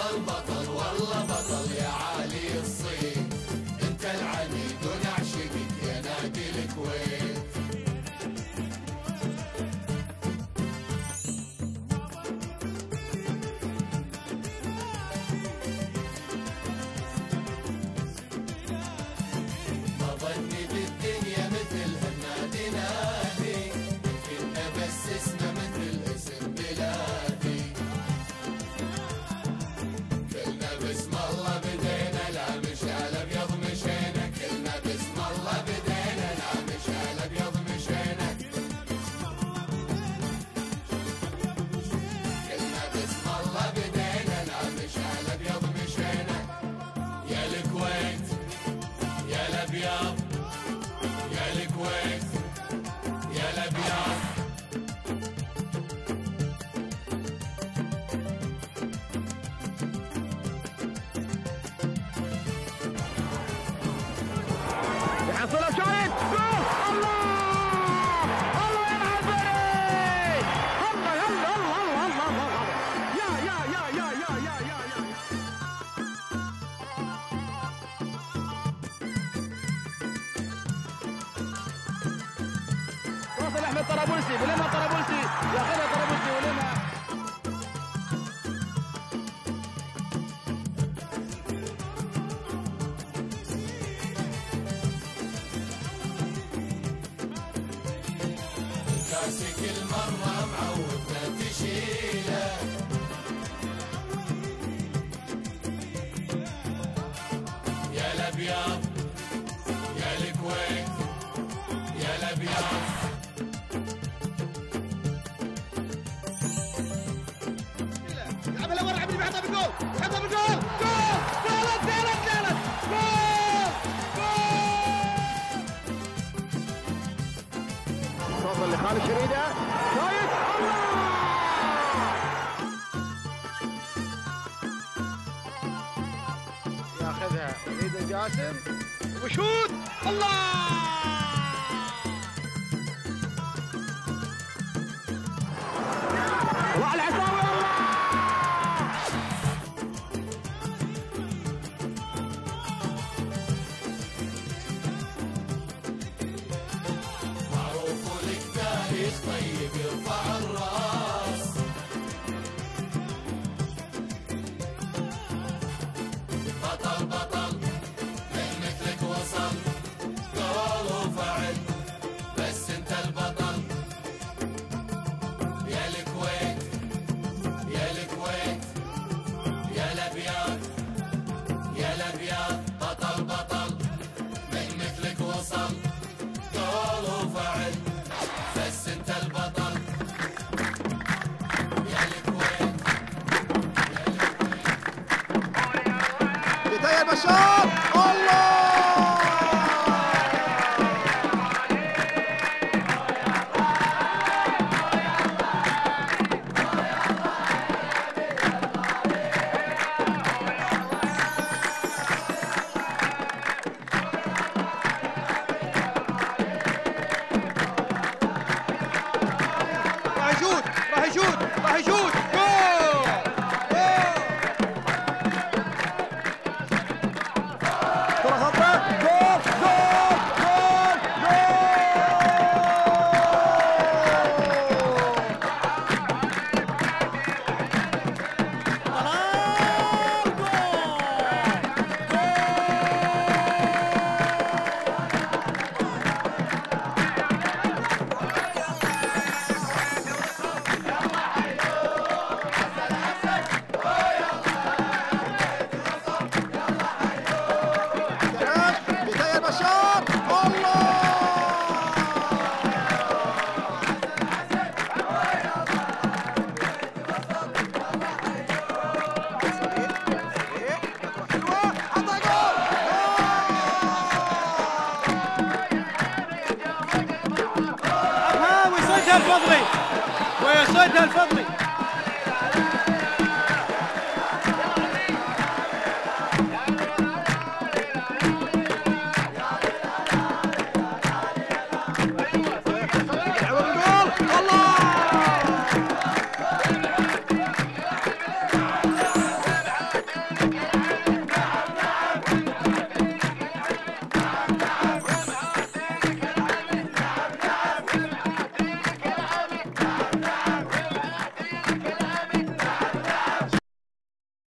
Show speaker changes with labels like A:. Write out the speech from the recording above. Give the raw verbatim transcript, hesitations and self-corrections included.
A: بطل بطل والله بطل يا عالي الصيت، انت العنيد ونعشقك يا نادي الكويت. ما ظني بالدنيا مثل هالنادي نادي، كنا بس اسمه مثل اسم بلادي. كلنا باسم الله بدينا لا مشعل ابيض مشينا، كلنا باسم الله بدينا لا مشعل ابيض مشينا. كلنا باسم الله بدينا لا مشعل ابيض مشينا. يا الكويت يا الابيض يا الكويت يا الابيض.
B: يحصلها شايد جول. الله الله يلعب عليه. الله يلا الله الله الله يا يا يا يا يا يا يا يا واصل احمد طرابلسي ولما طرابلسي ياخذها طرابلسي ولما
A: كاسي كل مرة معودنا تشيله. يا الابيض يا الكويت يا الابيض.
B: لعبها لورا عبد بيحطها بالجول يحطها بالجول. جول ثالث ثالث ثالث جول جول. توصل لخالد شريده شايد. الله ياخذها وليد الجاسم وشوت. الله طلع العساوي.
A: معروف لك تاريخ طيب يرفع الراس. بطل بطل من مثلك وصل قال وفعل، بس انت البطل. يا الكويت يا الكويت يا الابيض يا الابيض. بطل بطل من مثلك وصل قال وفعل، بس انت البطل. يا الكويت يا الكويت.
B: بداية البشار. الله راح يشوت راح يشوت راح يشوت. جول جول. كرة خطأ. جول جول جول بداية البشار. الله ويصدها الفضلي ويصدها الفضلي.